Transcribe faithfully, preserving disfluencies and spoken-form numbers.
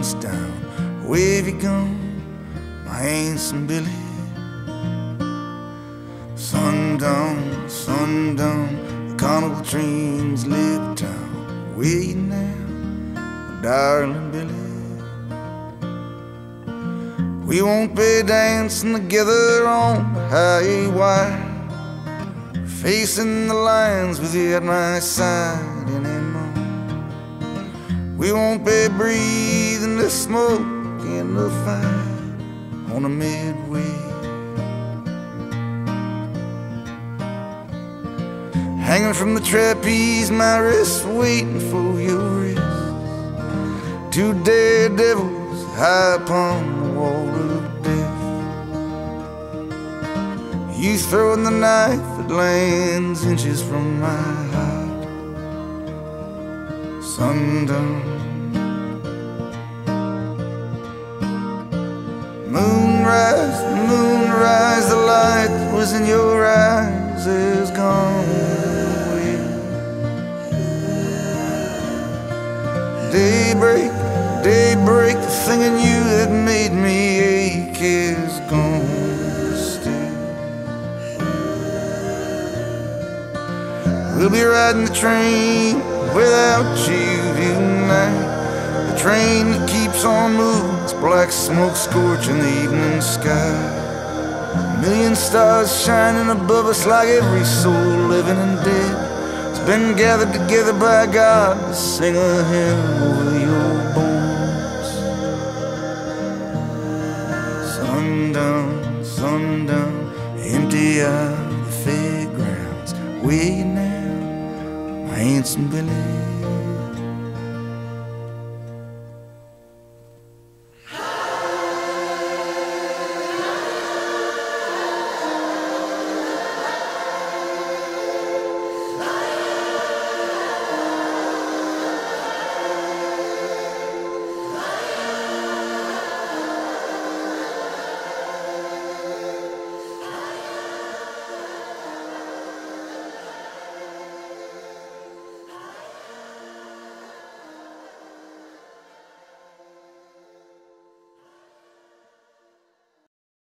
lights down. Where have you gone, my handsome Billy? Sundown, sundown, the carnival trains leave town. Where you now, my darling Billy? We won't be dancing together on the highway wire, facing the lines with you at my side anymore. We won't be breathing the smoke in the fire on the midway. Hanging from the trapeze, my wrist waiting for your wrist. Two daredevils high upon the wall of death. You throwing the knife that lands inches from my heart. Sundown, moonrise, moonrise, the light that was in your eyes is gone away. Daybreak, daybreak, the thing in you that made me ache is gone still. We'll be riding the train without you tonight, the train that keeps on moving, it's black smoke scorching the evening sky. A million stars shining above us like every soul living and dead has been gathered together by God to sing a hymn over